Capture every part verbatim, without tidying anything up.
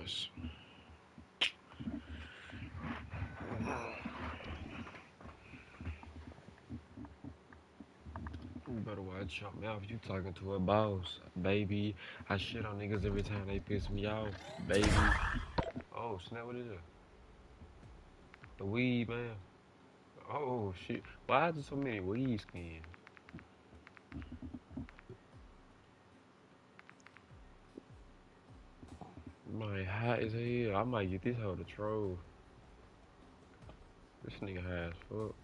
Nice. You better watch your mouth. You talking to a boss, baby. I shit on niggas every time they piss me off, baby. Oh snap! What is it? The weed, man. Oh shit! Why is there so many weed skins? My hot as hell. I might get this hoe to troll. This nigga high as fuck.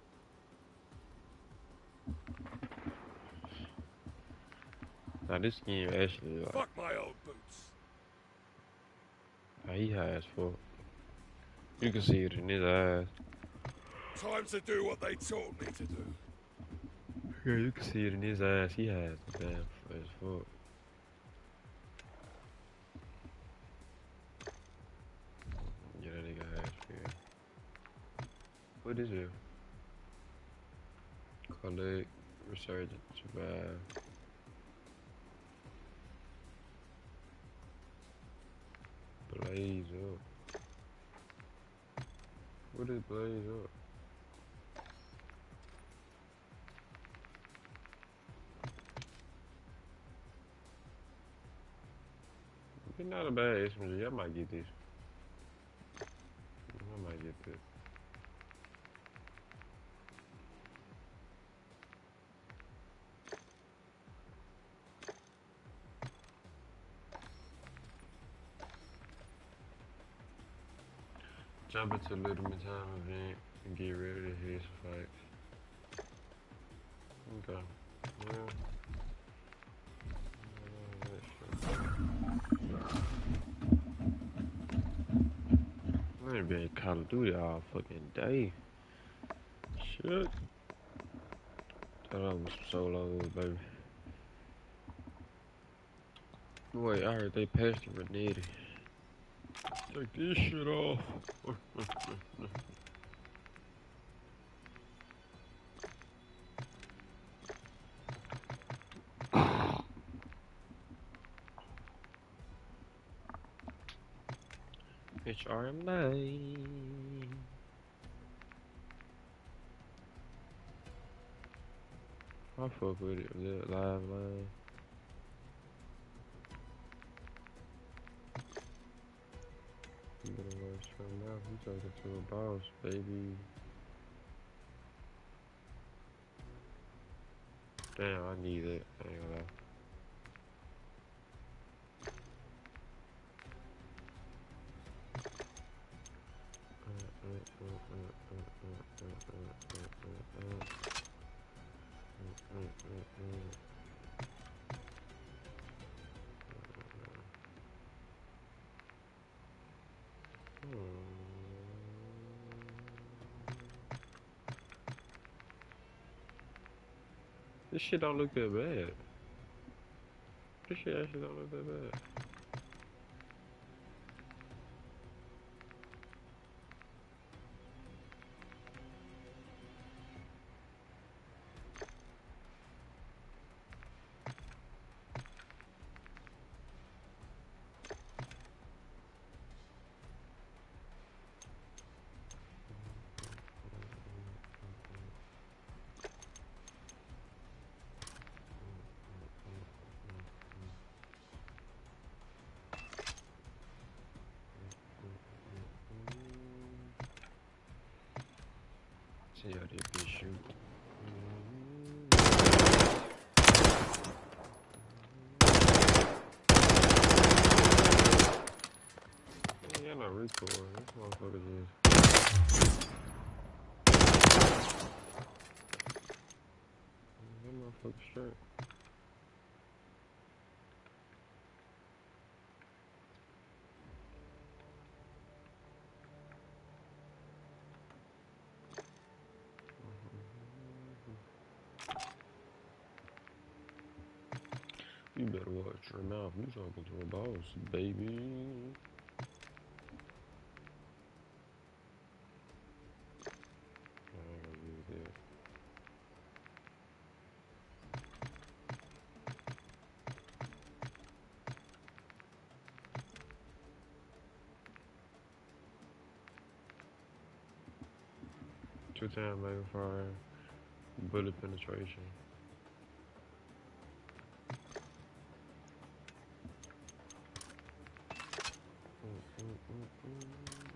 Now this skin actually like. Fuck my old boots. Now he high as fuck. You can see it in his eyes. Time to do what they taught me to do. Yeah, you can see it in his eyes. He has damn as fuck. Yeah, that nigga has fear. What is it? Collect, resurgent, survive. Blaze up. What is blaze up? It's not a bad S M G. I might get this. I might get this. Jump into Little Time event and get ready to hit some fights. Okay. Well. I ain't been Call of Duty all fucking day. Shit. Thought I was solo, baby. Wait, I heard they passed the Renetti. Take this shit off. H R M nine. I fuck with it. Live line. You better watch your mouth. You talking to a boss, baby. Damn, I need it. I ain't gonna lie. This shit don't look that bad. This shit actually don't look that bad. See how they bitch shoot. Yeah, not recoil. This motherfucker just. That motherfucker straight. You better watch your mouth. You talking to a boss, baby. I ain't gonna use that. Two time mega fire, bullet penetration. Mm, mm, mm, mm.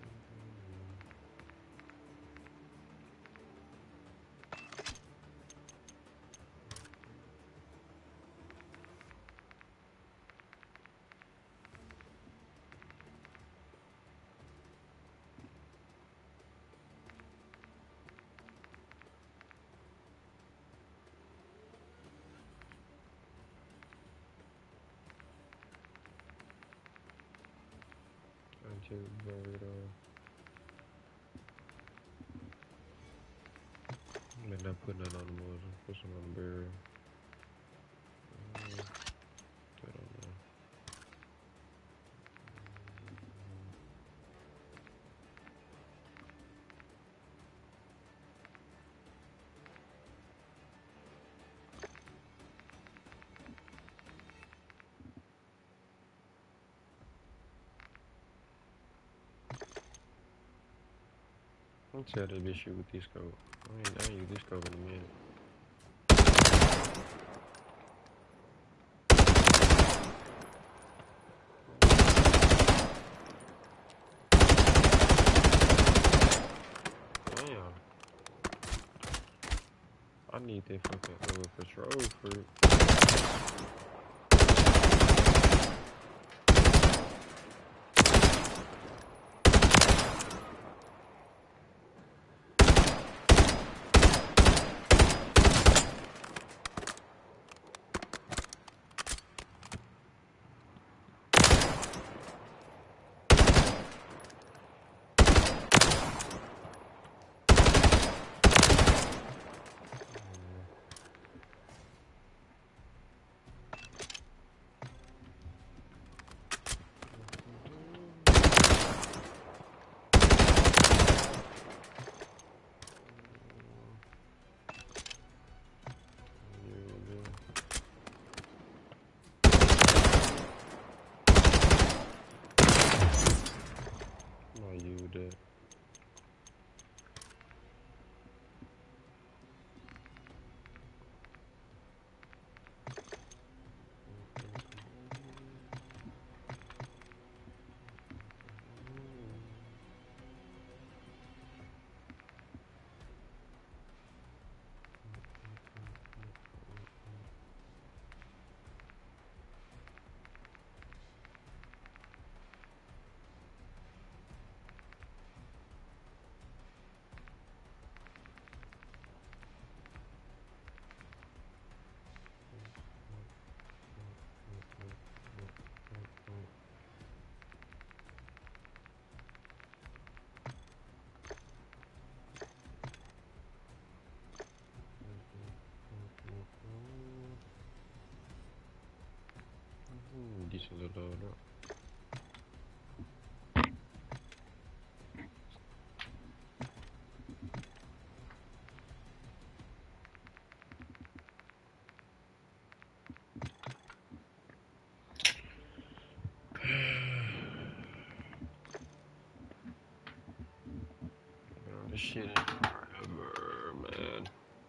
I just burrito. But not putting that on the motor. Put some on the barrel. Mm, I don't know. Let's see how that bitch shoot with this scope. I ain't, I ain't use this scope in a minute. Damn. I need that fucking uh, patrol fruit. That. Decent little load up. Man, this shit ain't forever, man.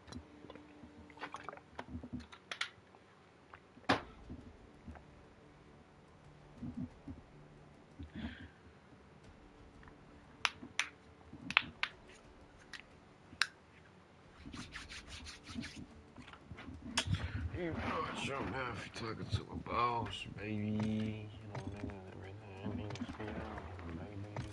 You know, I jump now if you're talking to a boss, baby. You know, niggas, everything, everything is free out, baby.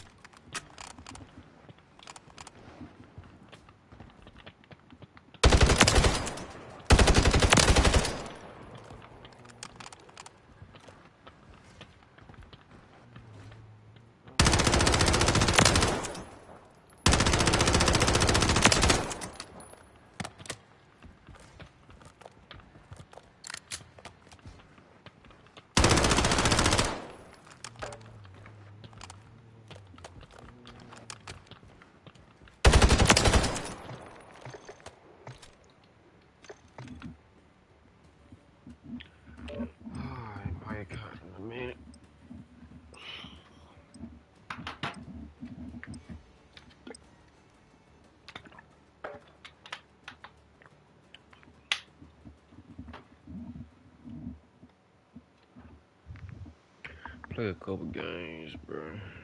Play a couple games, bro.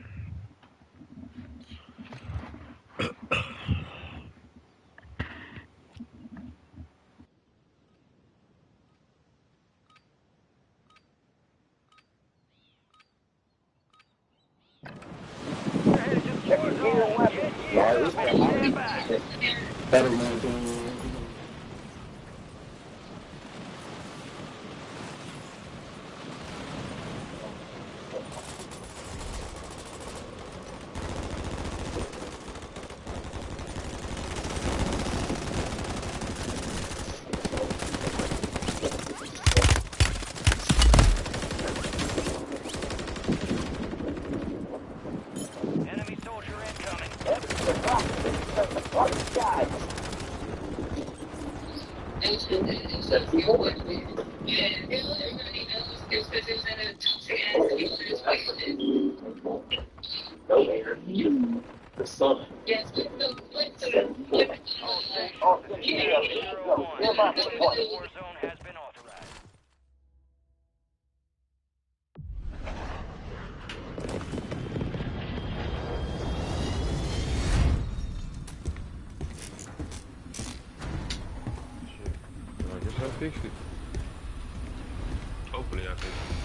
Enemy soldier incoming. All stations, this is Bravo zero one. Deployment to the war zone has been authorized. Shit. I guess I fixed it. Hopefully I fixed it.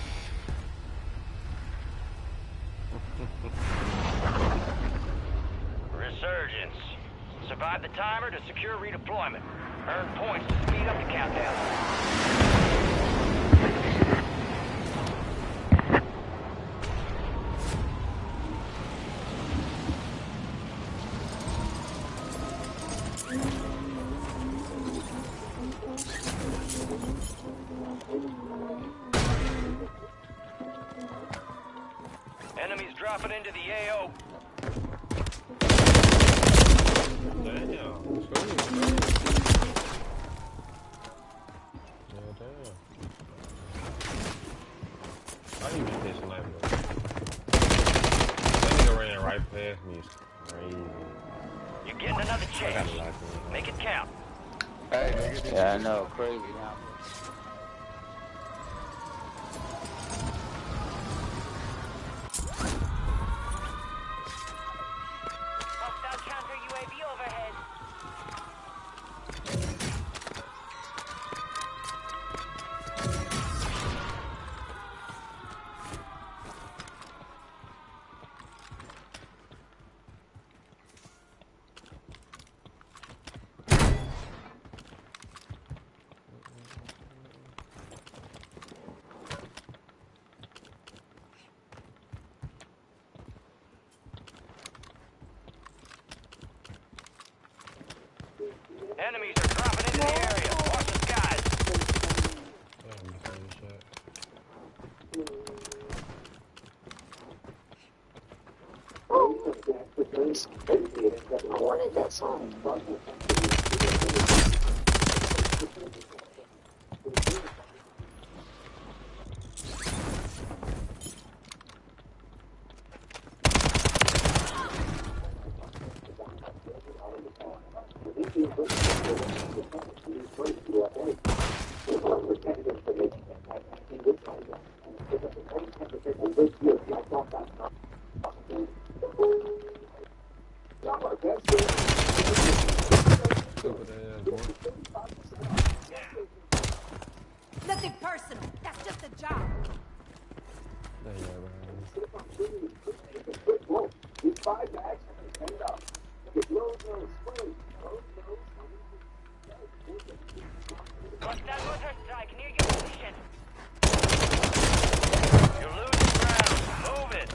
Resurgence. Survive the timer to secure redeployment. Earn points to speed up the countdown. Enemies dropping into the A O. Damn. Let's go. Yeah, damn. I didn't get this sniper. That nigga ran right past me. It's crazy. You're getting another I got chance. a lock in. Make it count. Yeah, I know, crazy now. Hostile counter U A V overhead. Enemies are dropping into the area. Watch the skies. Damn, you seen this shit. I wanted that song. Stupid ass boy. Nothing personal. That's just a job. There you go, man. Hostile motor strike near your position. You're losing ground. Move it.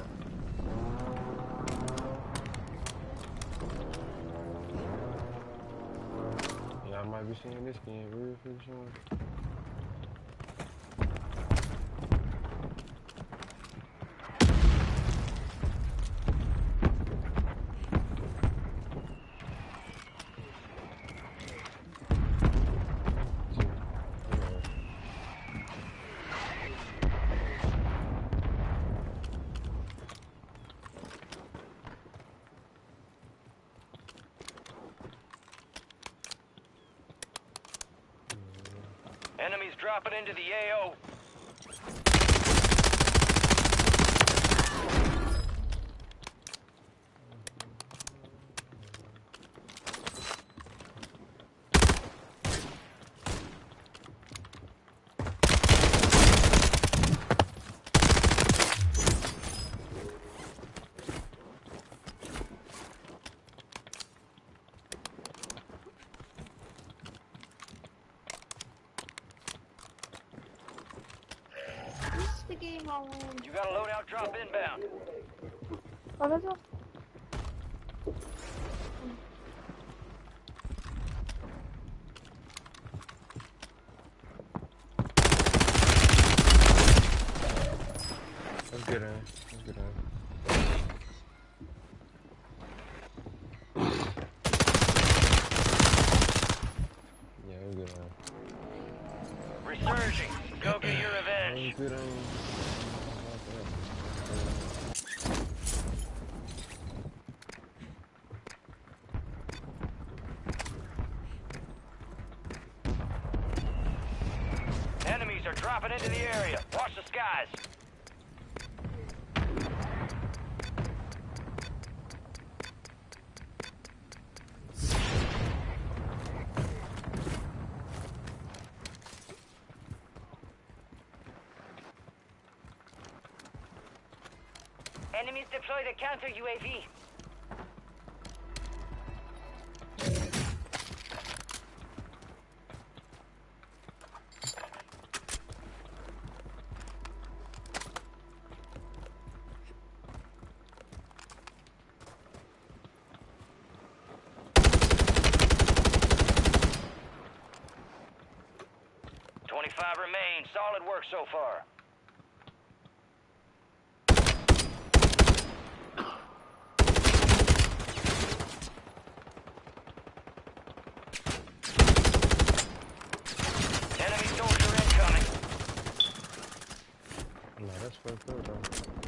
Yeah, I might be seeing this game real pretty soon. Enemies dropping into the A O. You got a loadout drop inbound. What is it? That's good, eh? That's good, eh? Yeah, that's good, eh? Resurging. Go get your revenge. That's good, eh? Enemies are dropping into the area. Watch the skies. Enemies deployed a counter U A V. twenty-five remain. Solid work so far. Enemy soldier incoming. No, that's fucked up, though.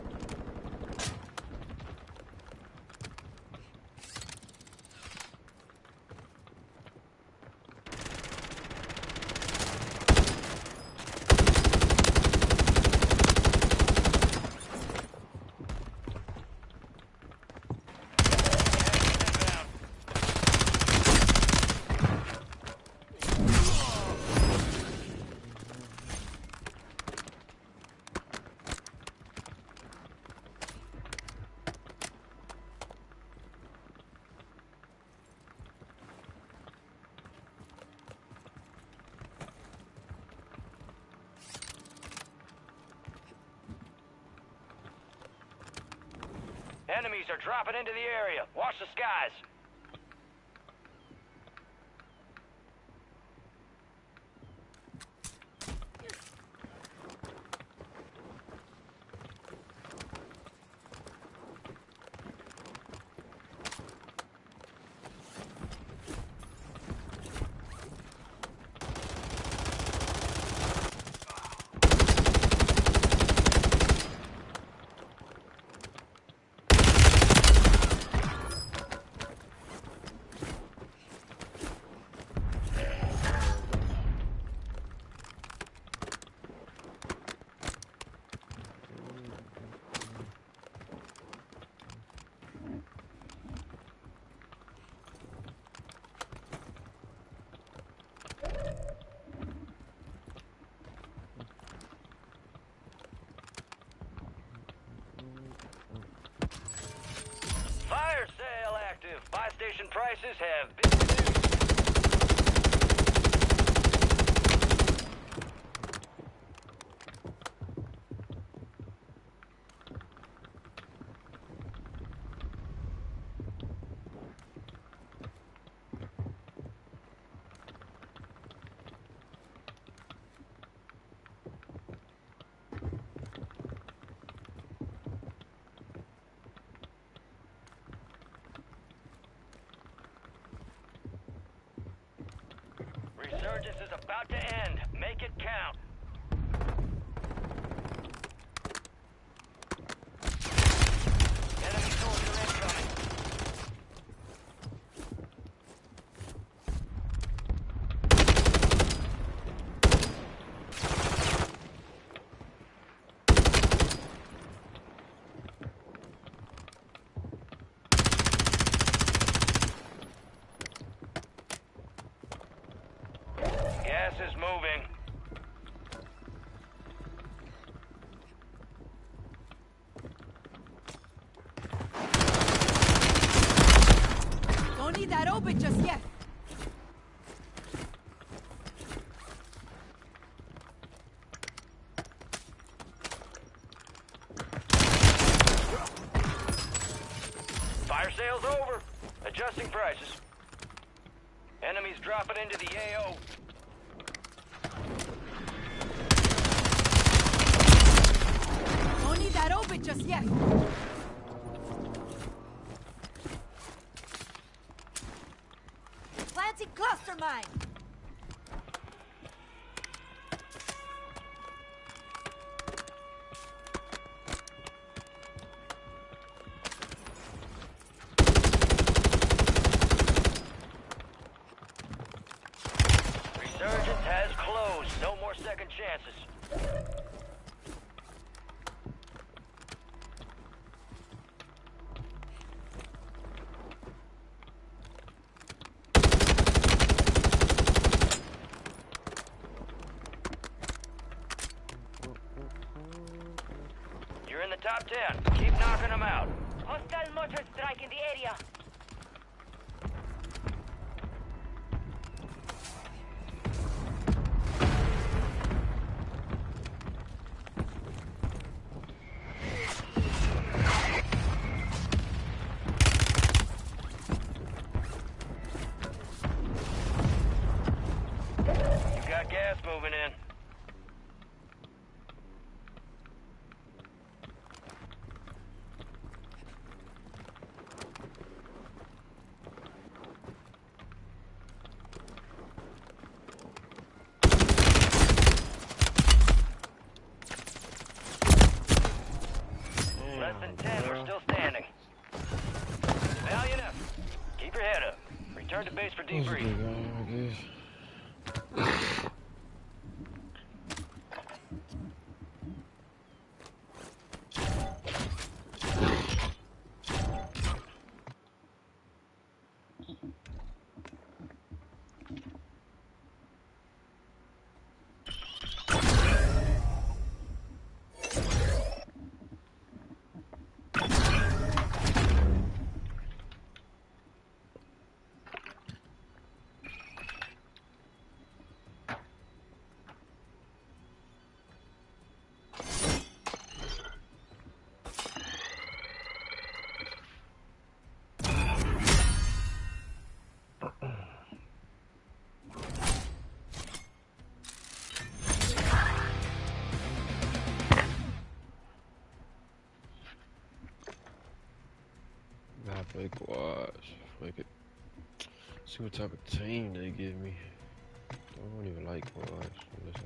Enemies are dropping into the area. Watch the skies. Fire sale active. Buy station prices have been reduced. Resurgence is about to end. Make it count. Enemy soldier incoming. Gas is moving. Don't need that open just yet. sale's over. Adjusting prices. Enemies dropping into the A O. Don't need that open just yet. Planting cluster mine. Resurgence has closed. No more second chances. You're in the top ten. Keep knocking them out. Hostile mortar strike in the area. You got gas moving in. Less than ten, we're still standing. Valiant effort. Keep your head up. Return to base for debrief. I play quads. Fuck it. See what type of team they give me. I don't even like quads. Unless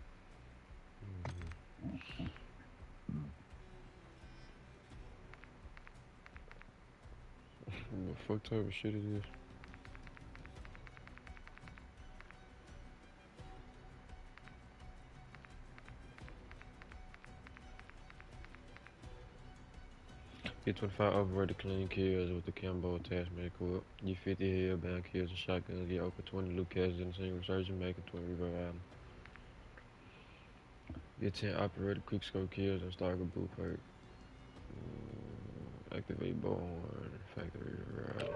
I'm... Mm. What fuck type of shit it is? Get twenty-five overrated clean kills with the combo attachment equipped. Get fifty hellbound kills and shotguns. Get over twenty loot caches in the same resurgence, making twenty revive. Get ten operated quickscope kills and start a boot perk. Mm, activate bowhorn, factory revive.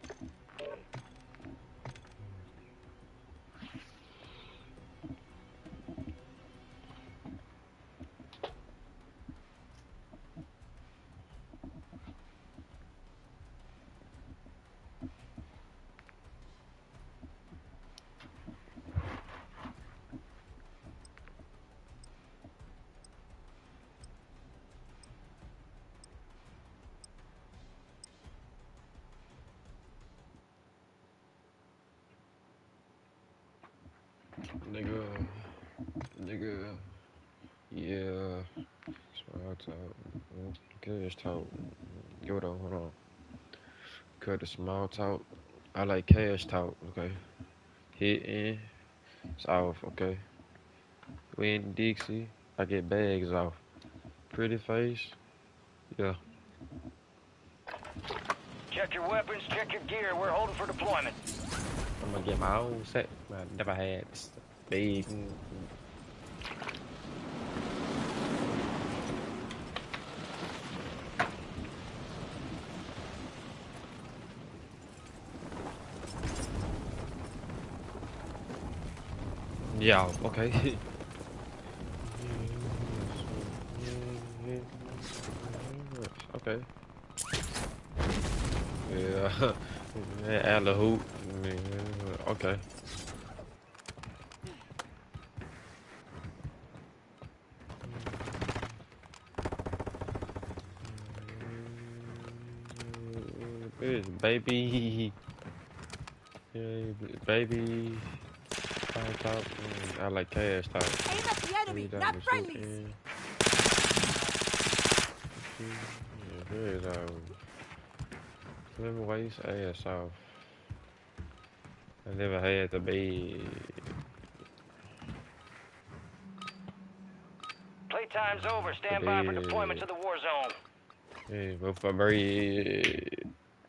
Nigga, nigga, yeah, small talk, cash talk, go though, hold on, cut the small talk, I like cash talk, okay, hit in, it's off, okay, we in Dixie, I get bags off, pretty face, yeah. Check your weapons, check your gear. We're holding for deployment. I'm gonna get my own set, I never had big. Yeah, okay. Okay. Alley hoop. Okay. Baby. Yeah, baby. Top, top. I like cash top. Aim at the enemy, not friendlies. Yeah, here is our slim waist ass off. I never had to be. Playtime's over. Stand by for deployment to the war zone. Yeah, go for bread.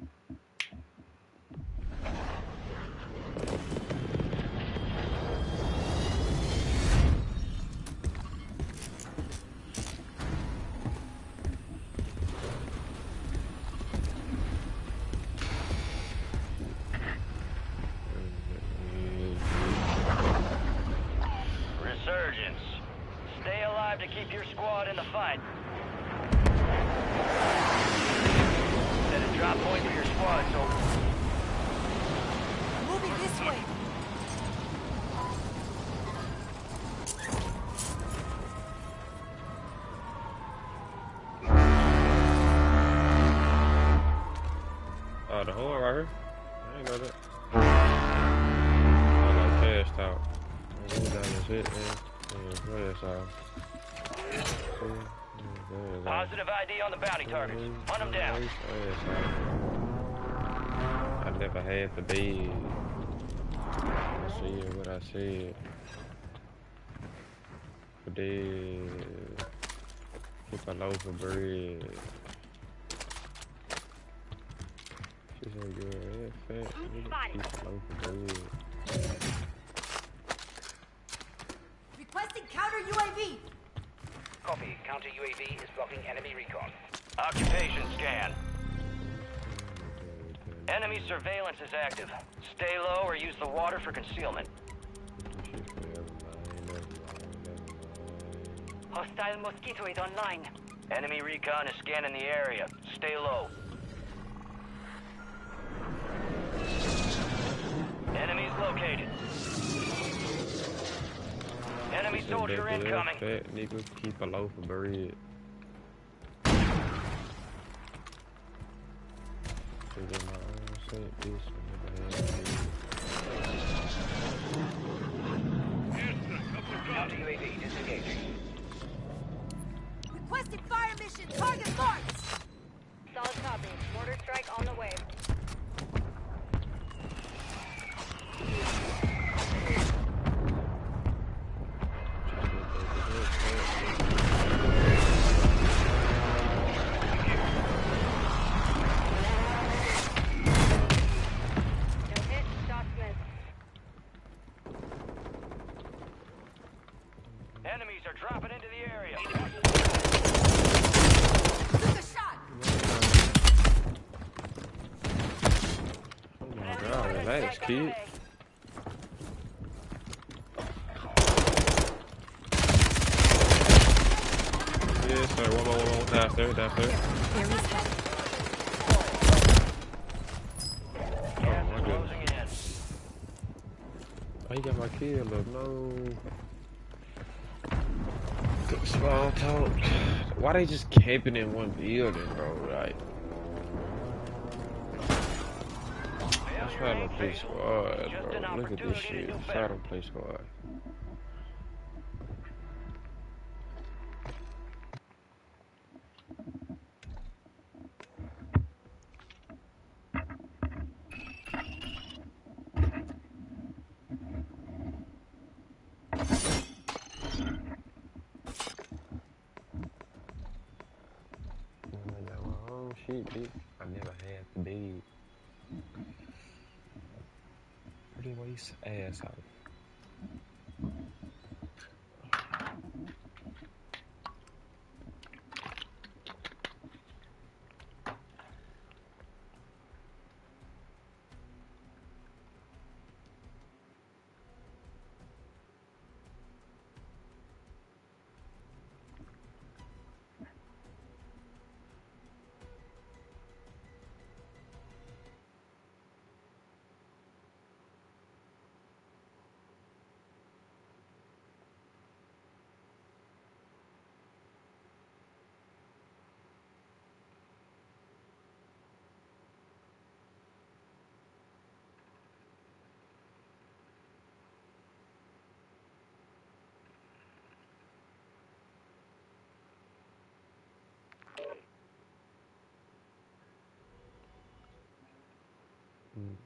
Resurgence. Stay alive to keep your squad in the fight. Set a drop point for your squad, so Moving this way. Oh, the whole right here? I ain't know that. I like cashed out. I go down this shit, man. Yeah, cash out. positive I D on the bounty targets. Hunt them down. I never had the bed. I see what I said. But then, keep a loaf of bread. She said, "Girl, that fat. Keep a loaf of bread." Requesting counter U A V. Copy. Counter U A V is blocking enemy recon. Occupation scan. Enemy surveillance is active. Stay low or use the water for concealment. Hostile mosquito is online. Enemy recon is scanning the area. Stay low. Enemies located. Enemy soldier incoming. Fat nigga, keep a loaf of bread. Figure my own set, bitch. Counter U A V disengaging. Requesting fire mission. Target marked. Solid copy. Mortar strike on the way. No hit, shot missed. Enemies are dropping into the area. Took a shot. Oh my god, relax, kid. Yes, sir. One more, one more. Downstairs, downstairs. Oh my goodness. Closing in. Oh, you got my kill, look, no. Good small talk. Why they just camping in one building, bro? Like, that's why I don't play squad, bro. Look at this shit. That's why I don't play squad. Shit, bitch. I never had the bed. Pretty waste ass out.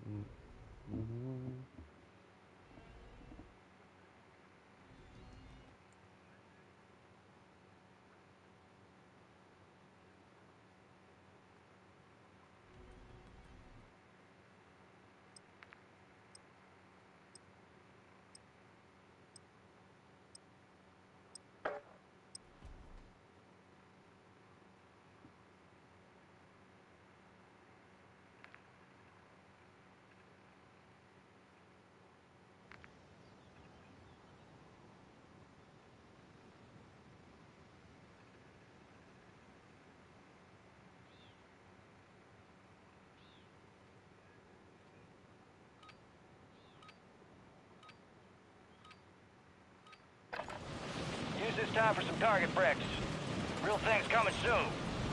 Use this time for some target practice. Real thing's coming soon.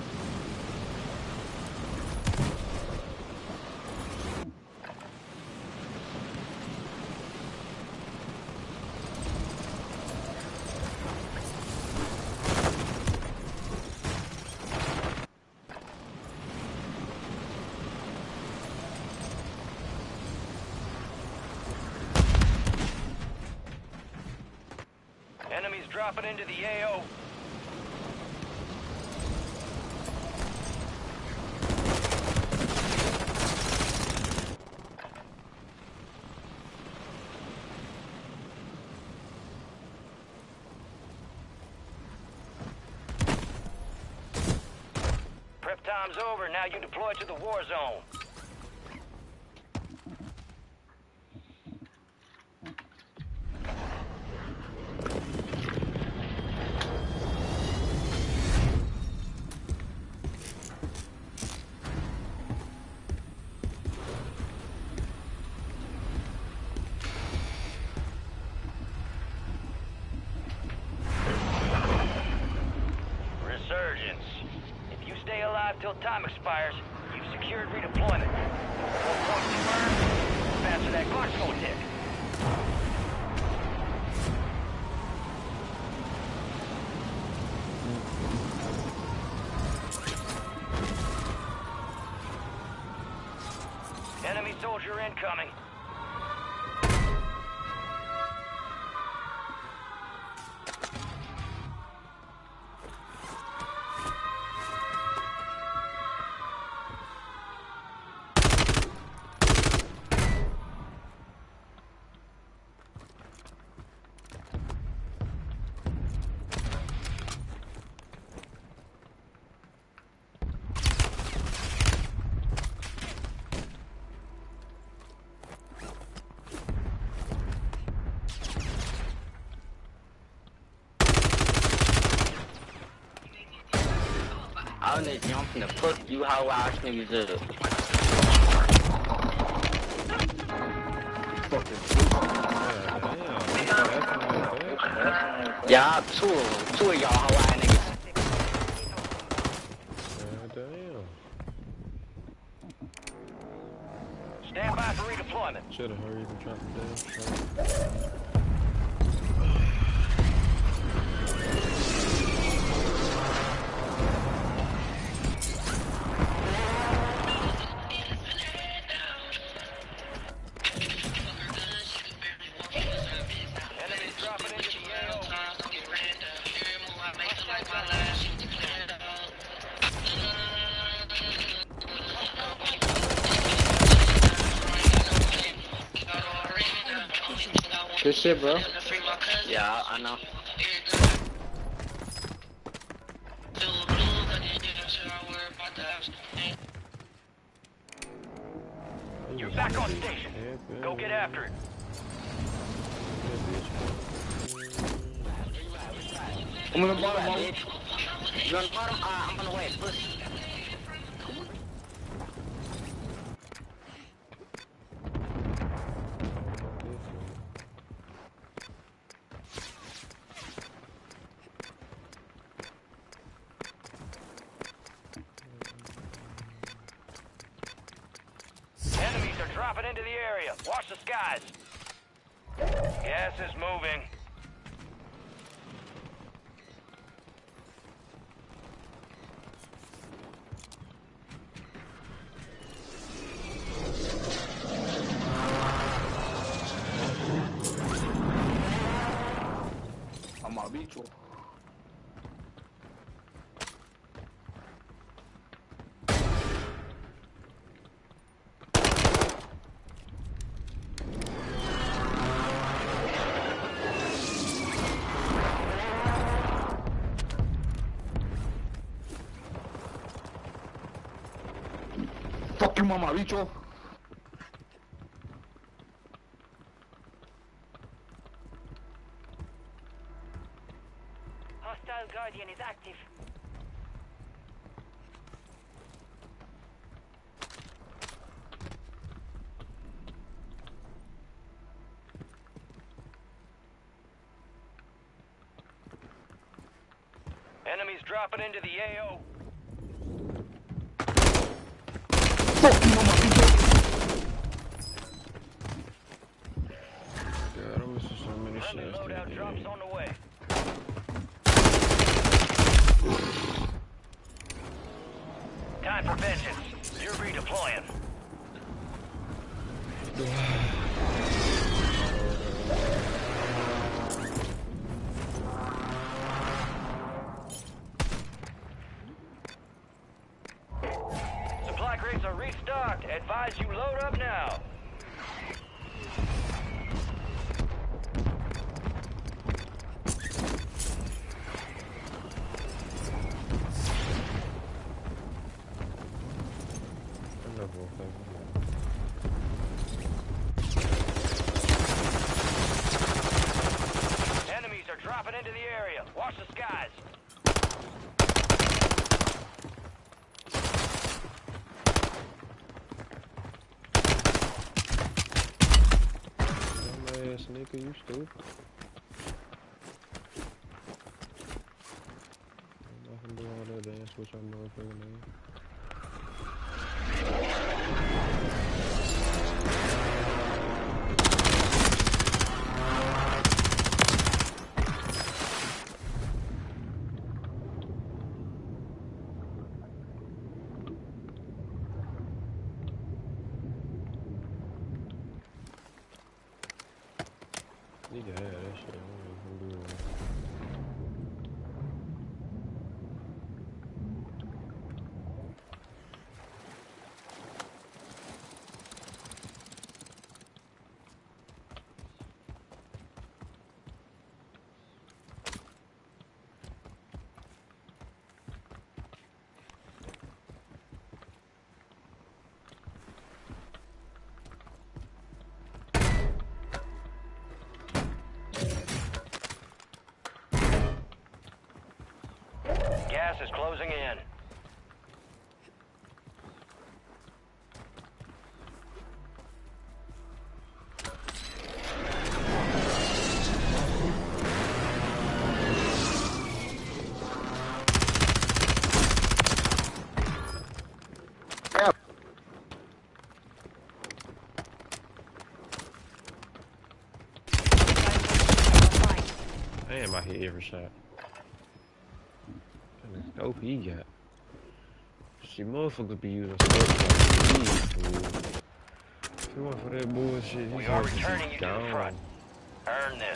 Enemies dropping into the A O. Prep time's over. Now you deploy to the war zone. Resurgence. If you stay alive till time expires, you've secured redeployment. More points you earn, the faster that clock's gonna tick. Enemy soldier incoming. I'm gonna jump in the fuck you how ass niggas up. Yeah, two of them. Two of y'all how ass niggas. God damn. Stand by for redeployment. Should've hurried and dropped it down. Enemies dropping into the A O. Good shit, bro. Yeah, I know. You're back on station. Go get after it. I'm on the bottom, bitch. You on the bottom? Uh, I'm on the way, pussy. Enemies are dropping into the area. Watch the skies. Gas is moving. bicho. Fuck you, mamabicho. Hostile Guardian is active. Enemies dropping into the A O. Fuck you, mamabicho. God, I'm missing so many Friendly shots. loadout today. drops on the way. Time for vengeance. You're redeploying. Supply crates are restocked. Advise you load up now. I love Wolfpack. Enemies are dropping into the area. Watch the skies. Dumbass nigga, you stupid. I'm not gonna do all that dance with your motherfucking name. Nigga had that shit. I don't know if I'm doing it. Gas is closing in. Damn, I hit every shot. How much dope he got? See, motherfuckers be using stuff like weed, fool. If you want for that bullshit, We you are supposed to returning be you to the gone. front. Earn this.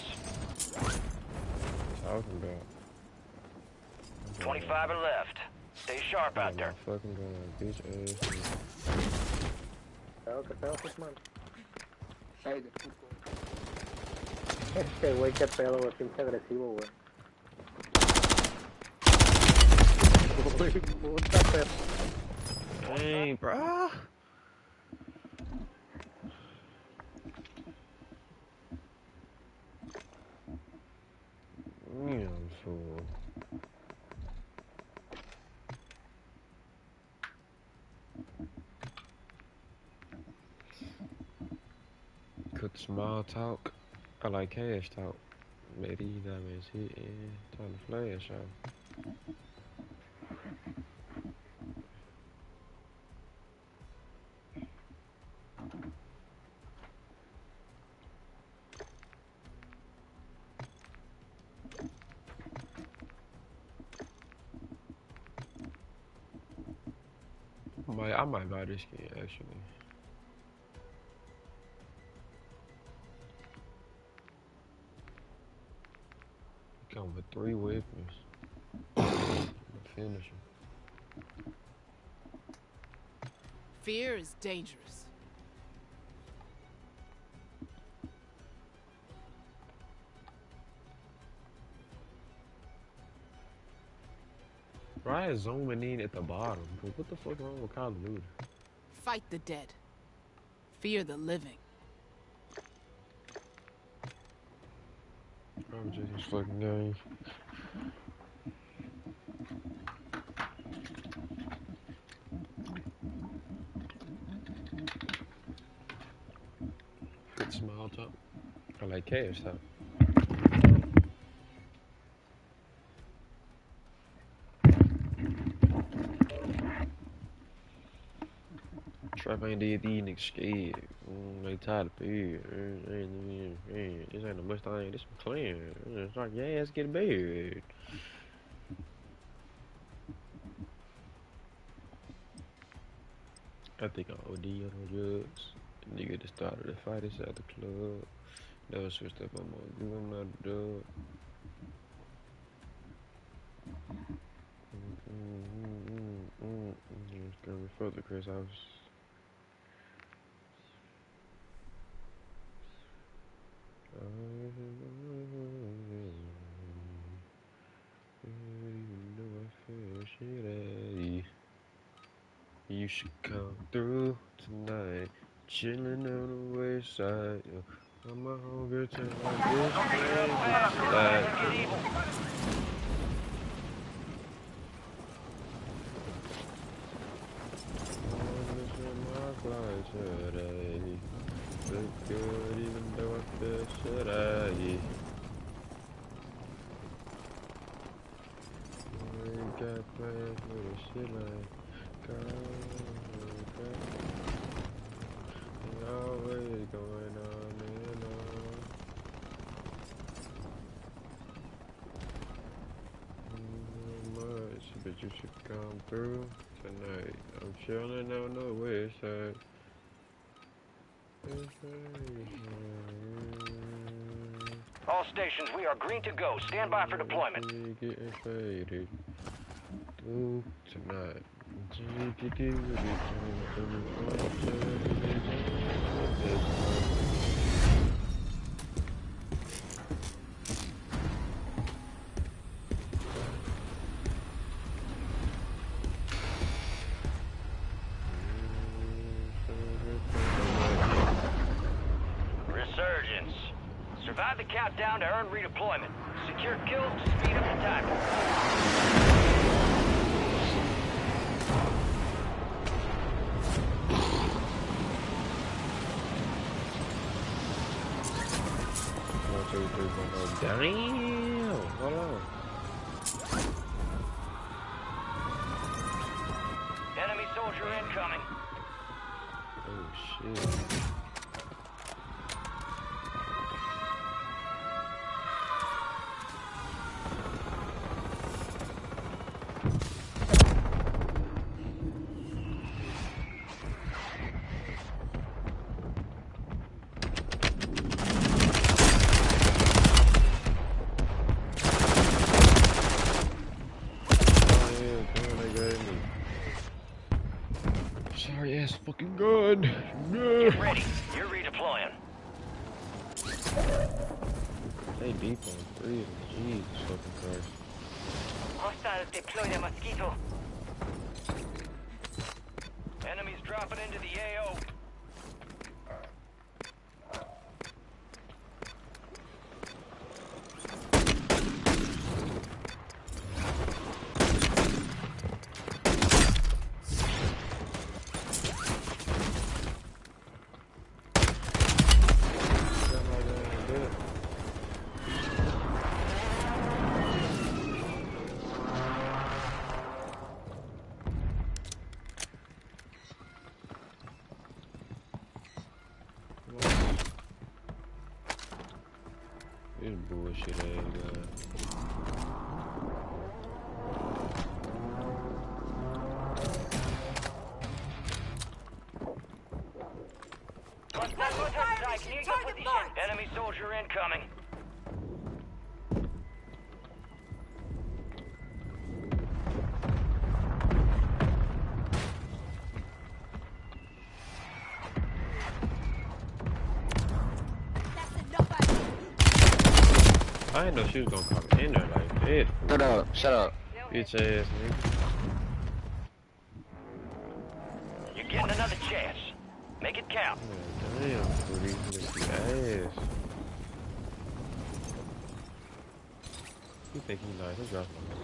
Talking about. twenty-five are left. Stay sharp out there. Fucking going, bitch ass. Claro que pedo, Hitman. Ay, de puto. Este güey, qué pedo, güey, pinche agresivo, güey. Uy, puta perra. Dang, bro. Damn, fool. Cook small talk. I like cash talk. Maybe that means he in time to flash out. I might, I might buy this skin actually. Come with three weapons. Finish him. Fear is dangerous. Ryan zooming in at the bottom. But what the fuck wrong with Call of Duty? Fight the dead. Fear the living. I'm just this fucking game. Good small top. I like cash top. Trap ain't did these niggas scared. Mm, they tired of fear. This ain't a Mustang, this McLaren. It's like, yeah, let's get buried. I think I O D on the drugs. The nigga that started the fight inside the club. Never switched up on my give him not a dub. It's gonna be further, Chris. I was. You should come through tonight, chillin' on the west side. I'm a hunger to like this like. Today. Look good even though I feel shitty. We got plans with a shit like God, always going on and on. Much, but you should come through tonight. I'm chilling on the west side. All stations, we are green to go. Stand by for deployment. Getting faded through tonight. Resurgence. Survive the countdown to earn redeployment. Secure kills to speed up the time. Damn! Hold on. Enemy soldier incoming. Oh shit. Sorry ass fucking gun. Get ready. You're redeploying. They deep on three. Jesus fucking Christ. Hostiles deploy the Mosquito. Enemies dropping into the A O. This bullshit ass guy. Enemy soldier incoming. I didn't know she was gonna come in there like that. Shut up, shut up. Bitch ass nigga. You're getting another chance. Make it count. Man, damn, booty, nigga ass. You think he nice? Let's drop him.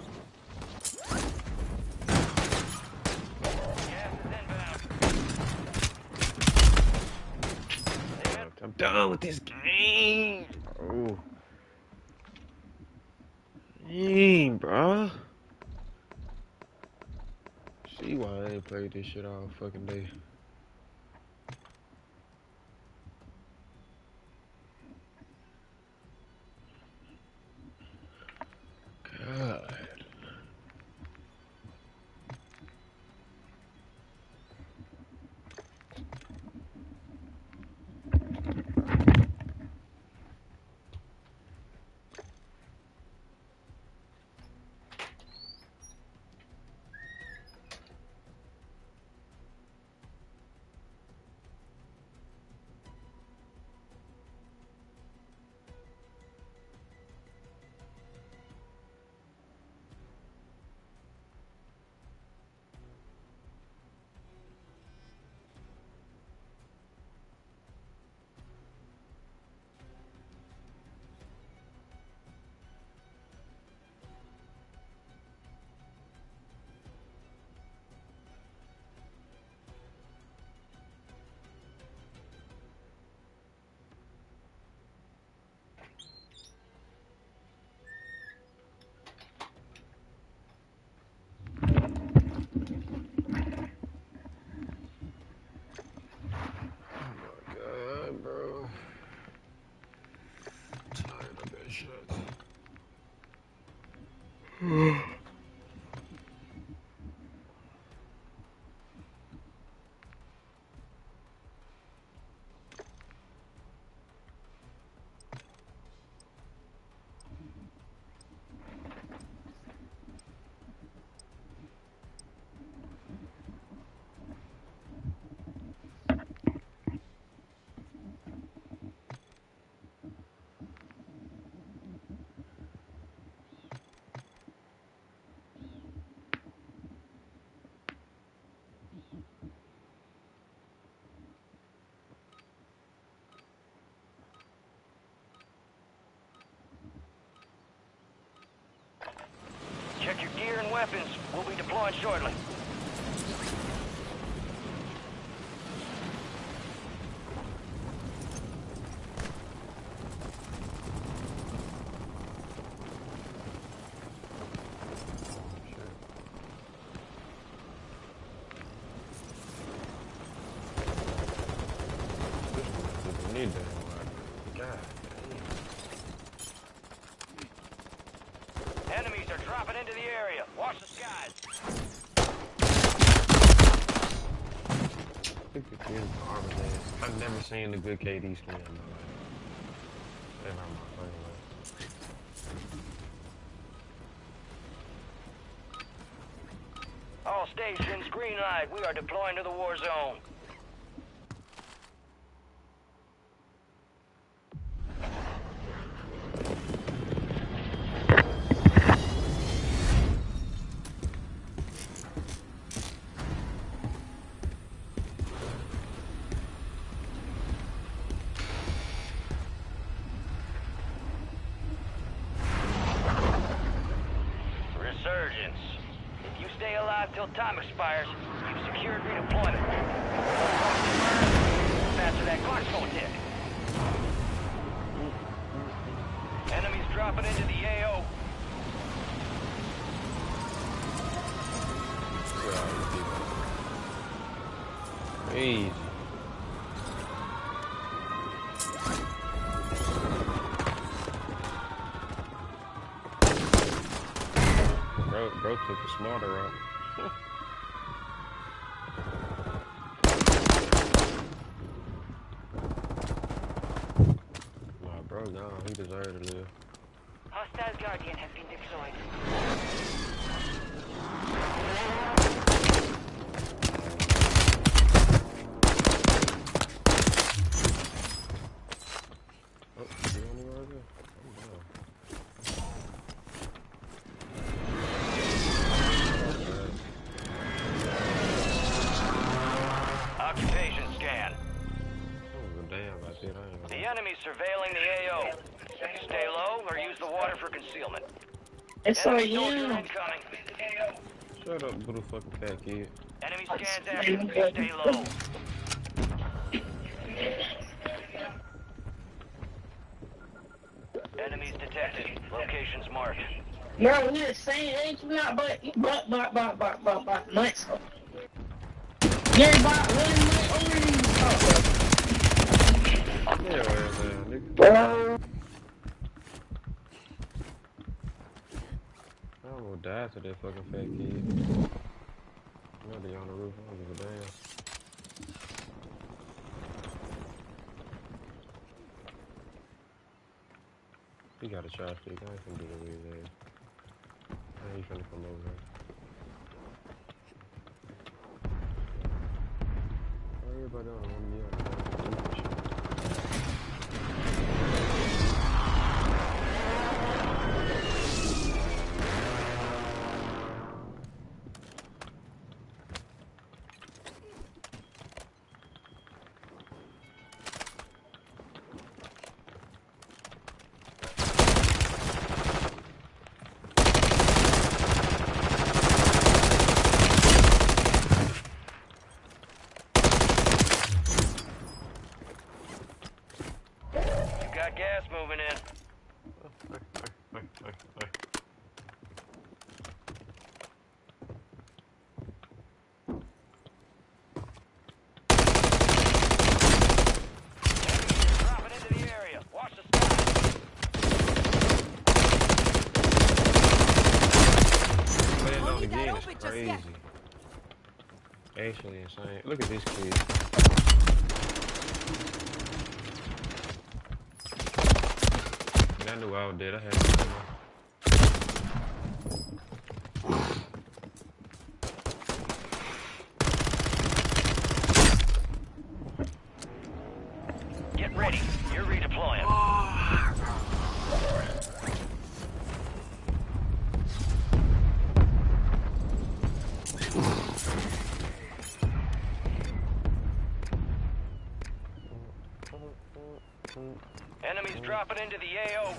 I'm done with this game. Oh. Dang, bro. See why I ain't played this shit all fucking day. God. Check your gear and weapons. We'll be deploying shortly. Need that. God. Enemies are dropping into the area. Watch the skies. Look at this garbage ass. I've never seen the good K D skin. Never on my fucking life. All stations, green light. We are deploying to the war zone. Resurgence. If you stay alive till time expires, you've secured redeployment. Faster that clock's going tick. Enemies dropping into the A O. Crazy. Bro, bro took the smarter route. Nah, bro, nah, he deserved to live. Hostile Guardian has been deployed. Oh, you on the right there? I'm down. surveilling the A O. Stay low or use the water for concealment. It's all Enemy soldier you. incoming. Shut up, little fucking fat kid. Enemy scans active. Stay low. Enemies detected. Locations marked. Bro, we're the same age, we not but but but but but but but months. You're about one month older than you. Yeah, well, man, nigga. Bro. I'm gonna die to that fucking fat kid. I'm be on the roof. I don't give a damn. He got a chopstick. I ain't finna do that with his ass. I ain't finna come over here. Everybody on the one me on the Gas moving in. Dropping into the area. Watch the sky. But it don't again, it's crazy. Actually insane. Look at this kid. I knew I was dead. I had to come on. Get ready. You're redeploying. Enemies dropping into the A O.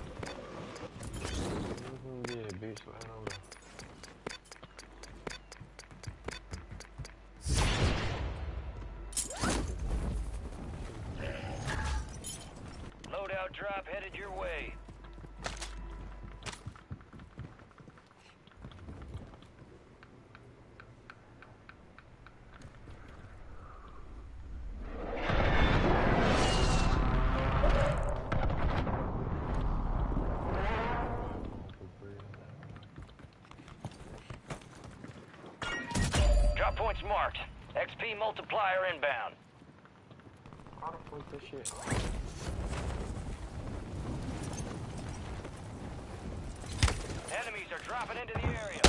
Mm-hmm, yeah, bitch, right over there. Loadout drop headed your way. Drop points marked. X P multiplier inbound. How the fuck this shit? Enemies are dropping into the area.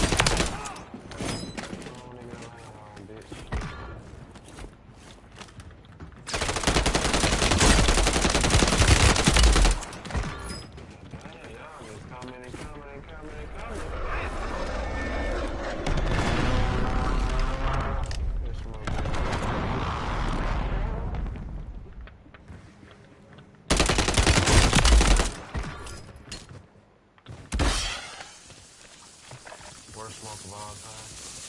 Oh, nigga, I ain't bitch. Damn, y'all just coming and coming and coming and coming. Worst smoke of all time.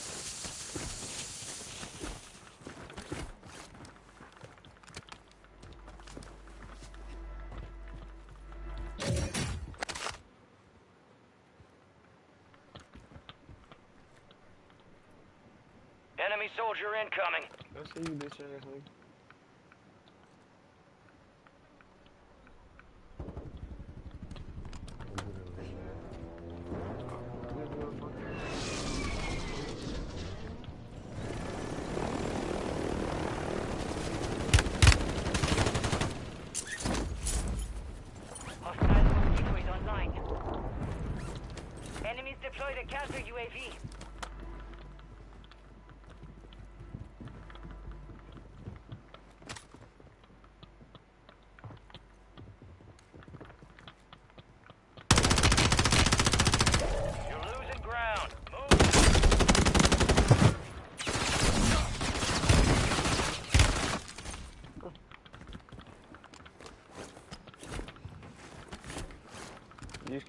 Enemy soldier incoming. I see you, bitch ass nigga. Hostile mosquito is online. Enemies deployed a counter U A V.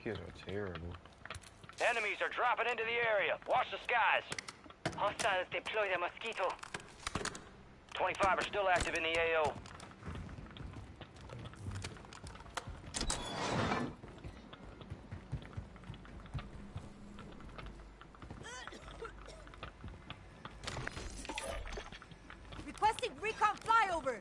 kids are terrible. Enemies are dropping into the area. Watch the skies. Hostiles deploy the Mosquito. twenty-five are still active in the A O. Requesting recon flyover.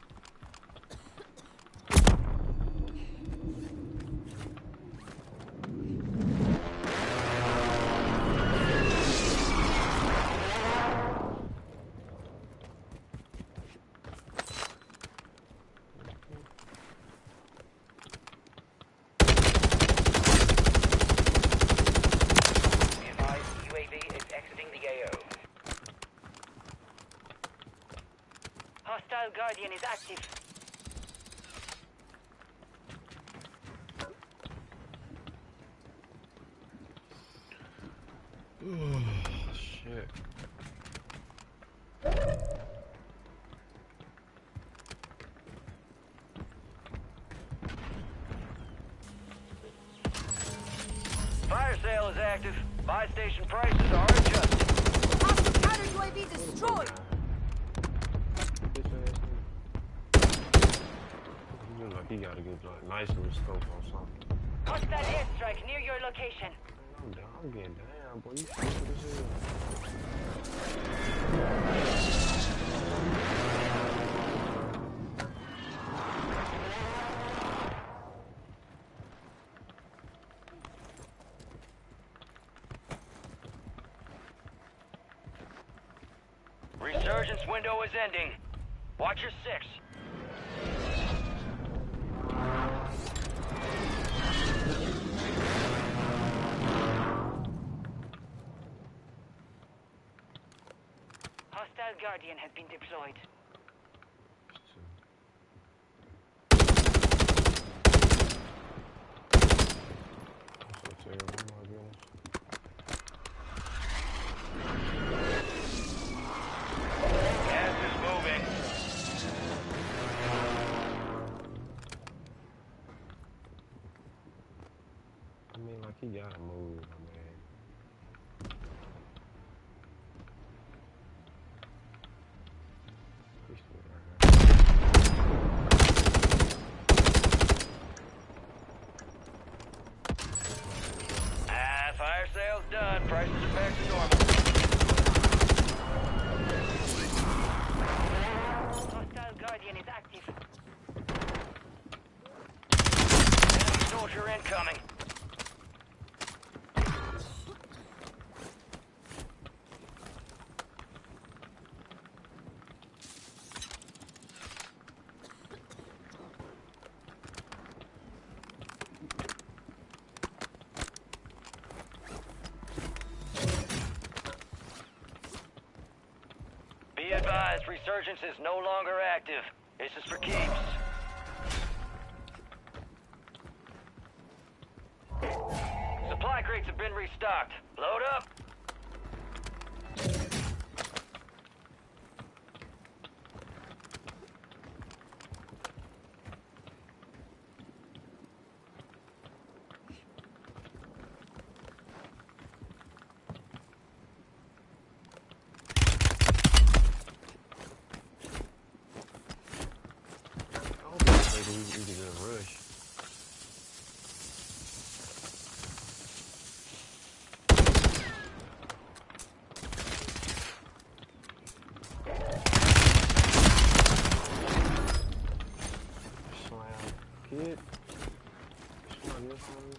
Hostile Guardian is active. Oh, shit. Fire sale is active. Buy station prices are adjusted. Hostile counter U A V destroyed. He look like he got a good, like, nice little scope or something. Hostile airstrike near your location. I'm down. I'm getting down, boy. You stupid as hell. Resurgence window is ending. Watch your six. Hostile Guardian has been deployed. So terrible, my goodness. Gas is moving. I mean, like, he gotta move, man. He's still right Ah, fire sale's done. Prices are back to normal. Hostile Guardian is active. Enemy soldier incoming. Be advised, Resurgence is no longer active. This is for keeps. Supply crates have been restocked. Load up. Like, we, we could just rush. Slam. Kid. Slam your phone.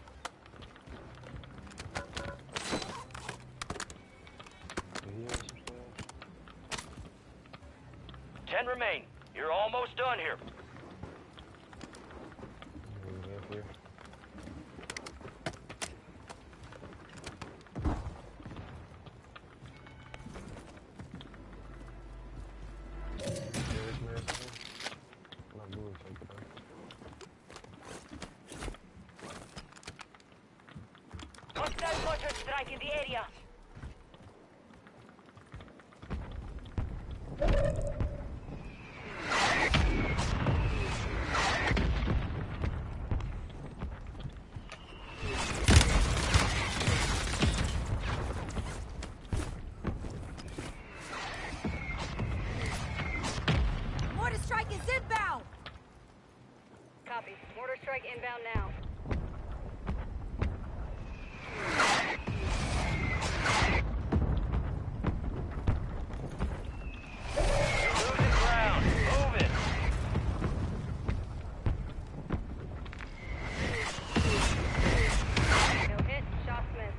You hear some stuff? Ten remain. You're almost done here. Move up here. There's medicine. Not blue, take it out. Hostile mortar strike in the area. Mortar strike inbound now. Losing ground. Move it. No hit. Shots missed.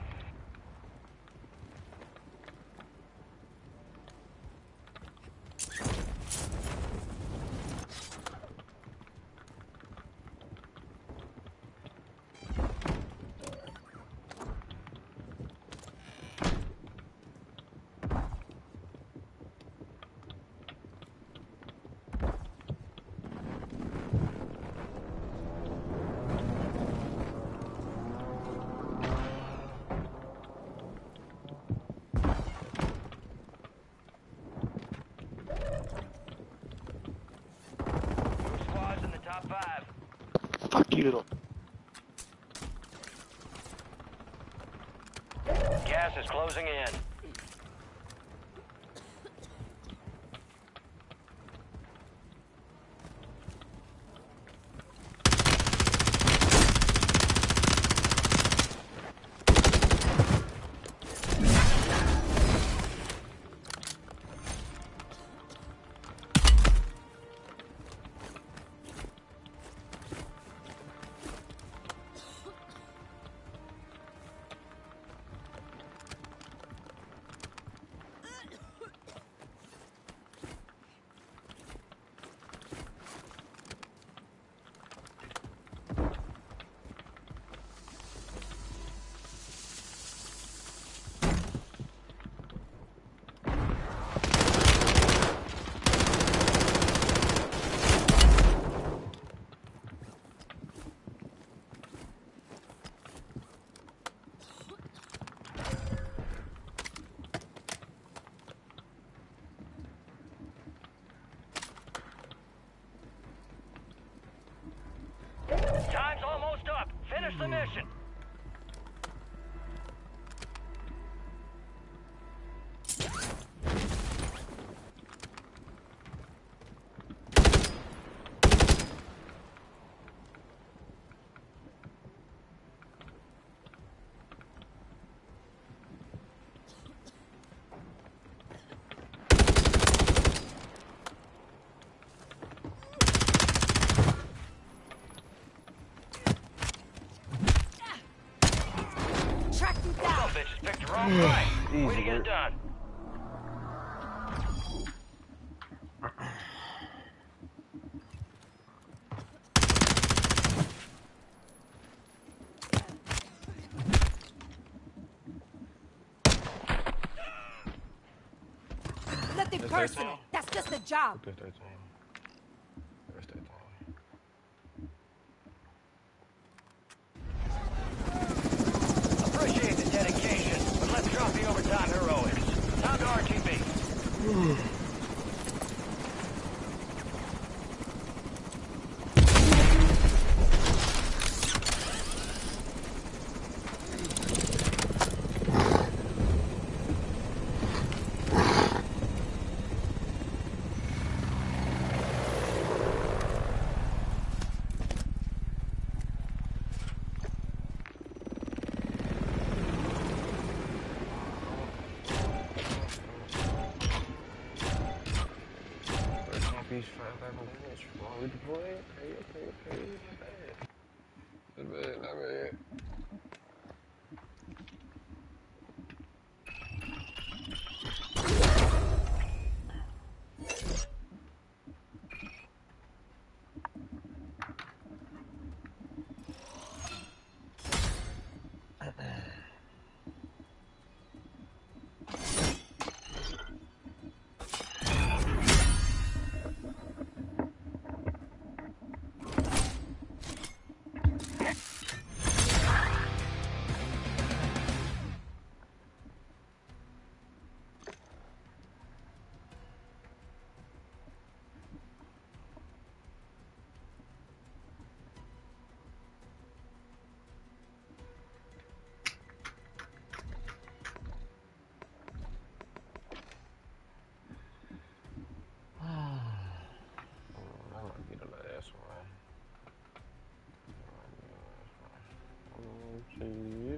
Two squads in the top five. Fuck you. Gas is closing in. Time's almost up. Finish the mission. Track you down. Bitches picked the wrong fight. Way to get it done. Nothing That's personal. thirteen. That's just a job. Okay, thirteen. That's thirteen. Appreciate the dedication, but let's drop the overtime heroics. Time to R T B. Thirteen piece, five thousand damage. While we deploy. Okay, okay, okay. Not bad. Not bad, not bad. Shit.